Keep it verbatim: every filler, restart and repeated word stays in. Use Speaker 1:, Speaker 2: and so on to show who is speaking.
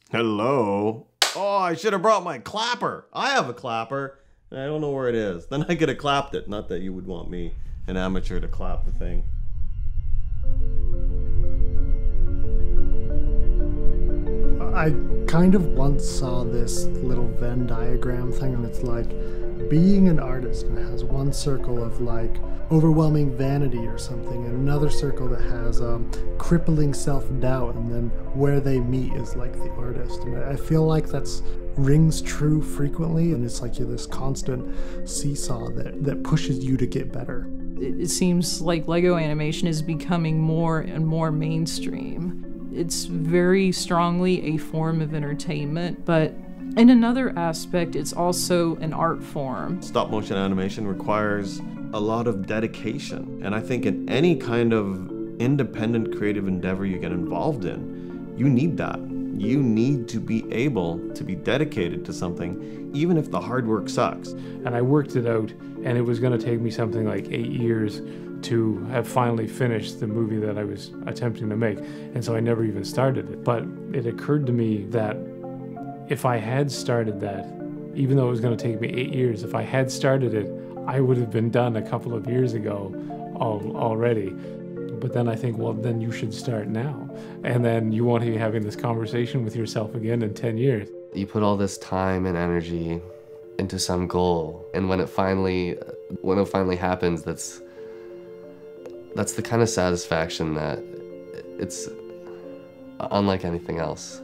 Speaker 1: Hello? Oh, I should have brought my clapper. I have a clapper, and I don't know where it is. Then I could have clapped it. Not that you would want me, an amateur, to clap the thing.
Speaker 2: I kind of once saw this little Venn diagram thing, and it's like being an artist, and it has one circle of like overwhelming vanity or something, and another circle that has um, crippling self-doubt, and then where they meet is like the artist. And I feel like that's rings true frequently, and it's like you're this constant seesaw that, that pushes you to get better.
Speaker 3: It seems like Lego animation is becoming more and more mainstream. It's very strongly a form of entertainment, but in another aspect, it's also an art form.
Speaker 1: Stop motion animation requires a lot of dedication. And I think in any kind of independent creative endeavor you get involved in, you need that. You need to be able to be dedicated to something, even if the hard work sucks.
Speaker 4: And I worked it out, and it was gonna take me something like eight years to have finally finished the movie that I was attempting to make. And so I never even started it. But it occurred to me that if I had started that, even though it was gonna take me eight years, if I had started it, I would have been done a couple of years ago al already. But then I think, well, then you should start now. And then you won't be having this conversation with yourself again in ten years.
Speaker 5: You put all this time and energy into some goal, and when it finally, when it finally happens, that's, that's the kind of satisfaction that it's unlike anything else.